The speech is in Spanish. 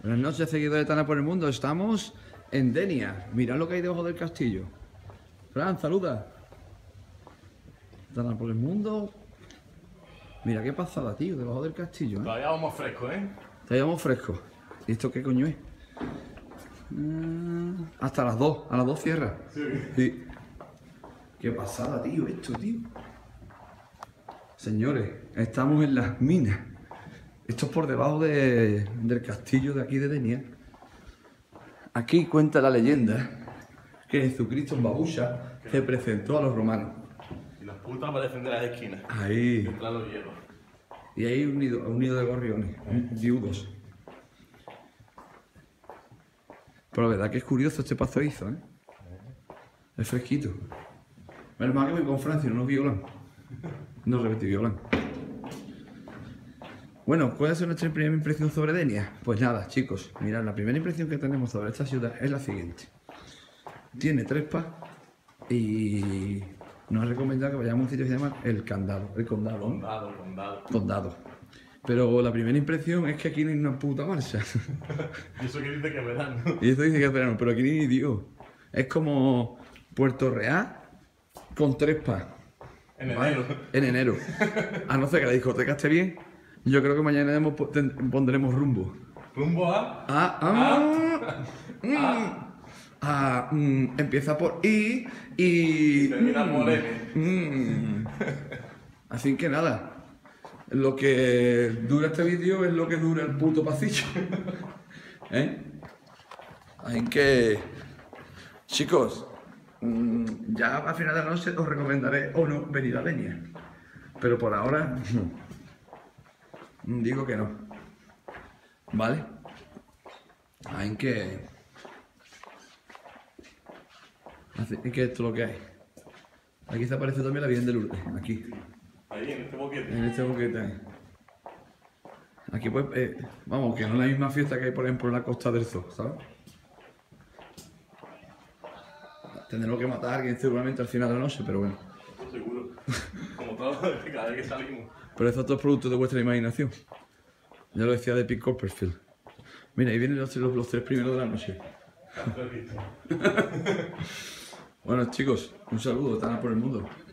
Buenas noches, seguidores de Tana por el Mundo. Estamos en Denia. Mirad lo que hay debajo del castillo. Fran, saluda. Tana por el Mundo. Mira qué pasada, tío, debajo del castillo, ¿eh? Todavía vamos frescos, ¿eh? Todavía vamos frescos. ¿Y esto qué coño es? Hasta las 2. A las 2 cierra. Sí. Qué pasada, tío, esto, tío. Señores, estamos en las minas. Esto es por debajo del castillo de aquí de Denia. Aquí cuenta la leyenda que Jesucristo en Babusha se presentó a los romanos. Y las putas para defender las esquinas. Ahí. Mientras los hielos. Y ahí un nido de gorriones, viudos. Pero la verdad que es curioso este pasadizo, ¿eh? Es fresquito. Menos mal que voy con Francia, no nos violan. No repetí, violan. Bueno, ¿cuál es nuestra primera impresión sobre Denia? Pues nada, chicos, mirad, la primera impresión que tenemos sobre esta ciudad es la siguiente. Tiene 3 pas y nos ha recomendado que vayamos a un sitio que se llama El Condado, ¿no? Condado. Pero la primera impresión es que aquí no hay una puta marcha. Y eso que dice que es verano. Y esto dice que es verano, pero aquí ni Dios. Es como Puerto Real con 3 pas. En enero. En enero. A no ser que la discoteca esté bien, yo creo que mañana pondremos rumbo. ¿Rumbo a? Empieza por I y termina por N. Así que nada. Lo que dura este vídeo es lo que dura el puto pasillo. ¿Eh? Así que, chicos, ya a final de la noche os recomendaré o no venir a Denia. Pero por ahora digo que no. ¿Vale? Así que esto es lo que hay. Aquí se aparece también la Virgen de Lourdes. Aquí. Ahí, en este boquete. En este boquete ahí. Aquí pues, vamos, que no es la misma fiesta que hay, por ejemplo, en la Costa del Sol, ¿sabes? Tendremos que matar a alguien seguramente al final de la noche, pero bueno. Esto seguro. Como todo, cada vez que salimos. Pero eso es todo producto de vuestra imaginación. Ya lo decía de Pete Copperfield. Mira, ahí vienen los 3 primeros de la noche. Bueno, chicos, un saludo, Tana por el Mundo.